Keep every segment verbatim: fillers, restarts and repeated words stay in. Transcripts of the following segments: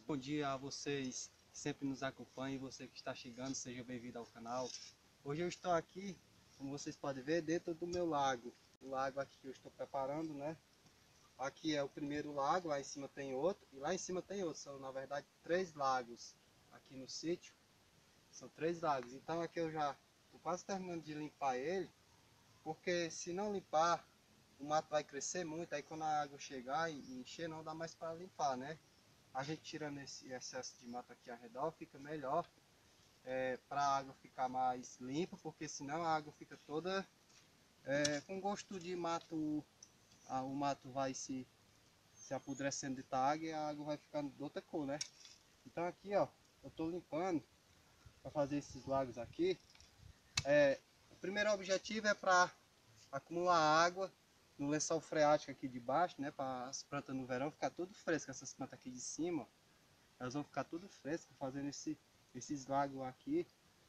Bom dia a vocês que sempre nos acompanham e você que está chegando, seja bem-vindo ao canal. Hoje eu estou aqui, como vocês podem ver, dentro do meu lago. O lago aqui que eu estou preparando, né? Aqui é o primeiro lago, lá em cima tem outro e lá em cima tem outro. São na verdade três lagos aqui no sítio. São três lagos. Então aqui eu já estou quase terminando de limpar ele, porque se não limpar, o mato vai crescer muito. Aí quando a água chegar e encher, não dá mais para limpar, né? A gente tirando esse excesso de mato aqui ao redor, fica melhor é, para a água ficar mais limpa, porque senão a água fica toda é, com gosto de mato. A, o mato vai se, se apodrecendo de água e a água vai ficando de outra cor, né? Então aqui, ó, eu estou limpando para fazer esses lagos aqui. É, o primeiro objetivo é para acumular água no lençol freático aqui de baixo, né, para as plantas no verão ficar tudo fresco. Essas plantas aqui de cima, elas vão ficar tudo frescas, fazendo esse, esses lagos aqui.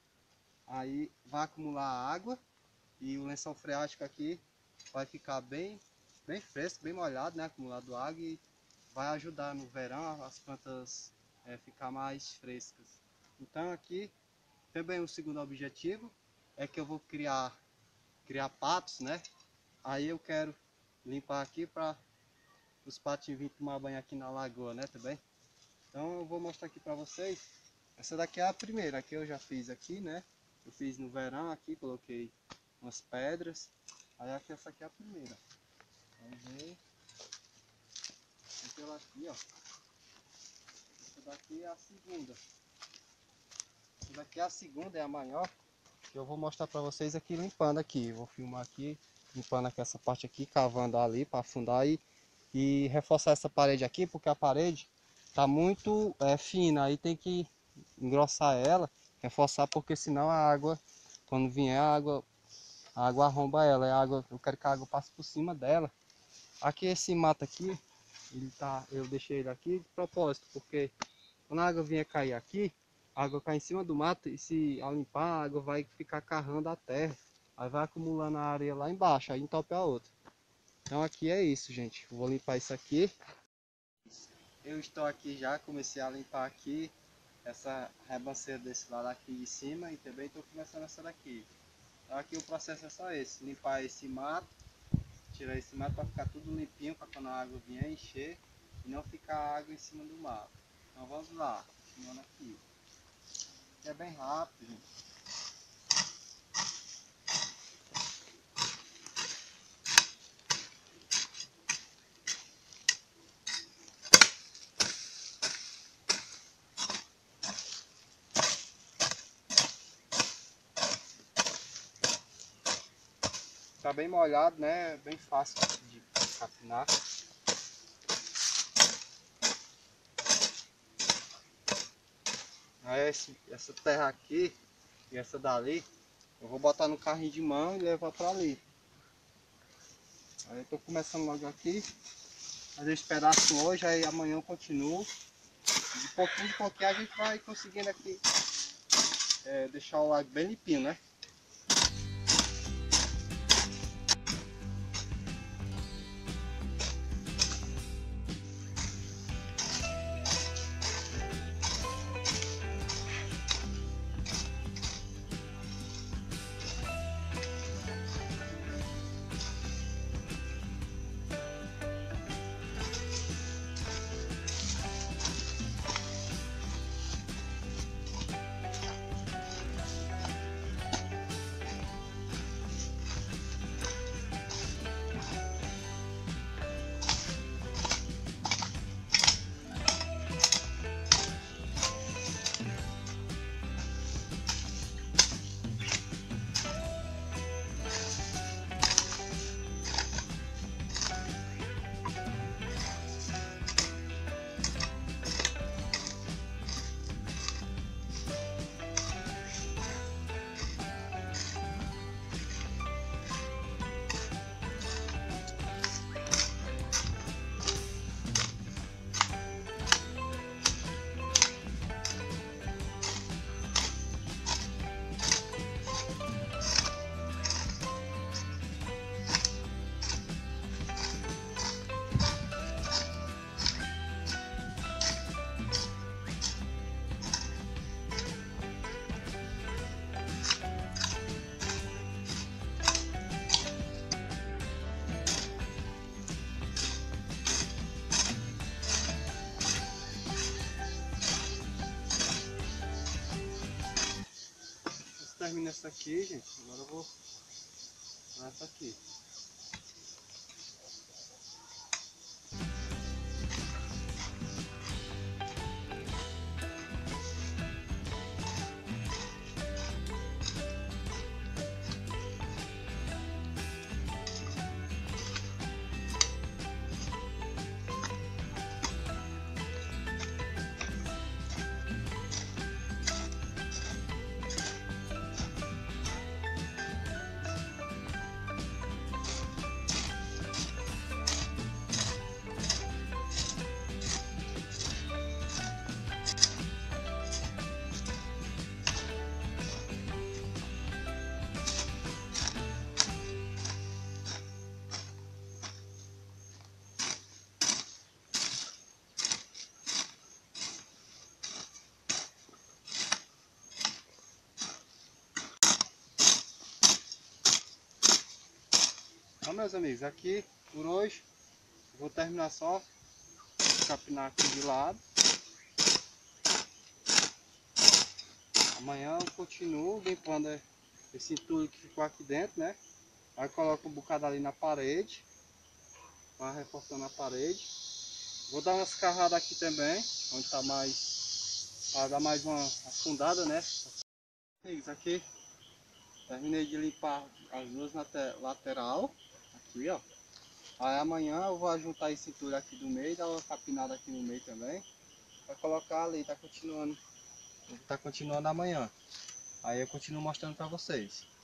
Aí vai acumular água e o lençol freático aqui vai ficar bem, bem fresco, bem molhado, né, acumulado água, e vai ajudar no verão as plantas é, ficar mais frescas. Então aqui também o segundo objetivo é que eu vou criar, criar patos, né? Aí eu quero limpar aqui para os patinhos virem tomar banho aqui na lagoa, né, também. Então eu vou mostrar aqui para vocês. Essa daqui é a primeira, aqui eu já fiz aqui, né. Eu fiz no verão aqui, coloquei umas pedras. Aí aqui essa aqui é a primeira. Vamos ver. Aquela aqui, ó. Essa daqui é a segunda. Essa daqui é a segunda, é a maior. Que eu vou mostrar para vocês aqui limpando aqui. Eu vou filmar aqui, limpando aqui essa parte aqui, cavando ali para afundar e, e reforçar essa parede aqui, porque a parede tá muito é, fina, aí tem que engrossar ela, reforçar, porque senão a água, quando vier a água, a água arromba ela, a água, eu quero que a água passe por cima dela. Aqui esse mato aqui, ele tá, eu deixei ele aqui de propósito, porque quando a água vier cair aqui, a água cai em cima do mato e se ao limpar a água vai ficar carrando a terra. Aí vai acumulando a areia lá embaixo, aí entope a outra. Então aqui é isso, gente. Eu vou limpar isso aqui. Eu estou aqui já, comecei a limpar aqui essa rebanceira desse lado aqui de cima e também estou começando essa daqui. Então aqui o processo é só esse, limpar esse mato, tirar esse mato para ficar tudo limpinho, para quando a água vier encher e não ficar água em cima do mato. Então vamos lá, continuando aqui. É bem rápido, gente. Tá bem molhado, né? Bem fácil de capinar. Aí esse, essa terra aqui e essa dali eu vou botar no carrinho de mão e levar para ali. Aí eu tô começando logo aqui, fazer esse pedaço hoje, aí amanhã eu continuo. De pouquinho em pouquinho a gente vai conseguindo aqui é, deixar o lago bem limpinho, né? termino essa aqui, gente, agora eu vou para essa aqui. Então, meus amigos, aqui por hoje vou terminar só de capinar aqui de lado. Amanhã eu continuo limpando esse entulho que ficou aqui dentro, né? Aí coloco um bocado ali na parede, para reforçando a parede. Vou dar umas carradas aqui também, onde tá mais, para dar mais uma afundada, né? Amigos, aqui terminei de limpar as duas lateral, aqui ó. Aí amanhã eu vou ajuntar esse entulho aqui do meio, dar uma capinada aqui no meio também, para colocar ali, tá continuando, tá continuando amanhã. Aí eu continuo mostrando para vocês.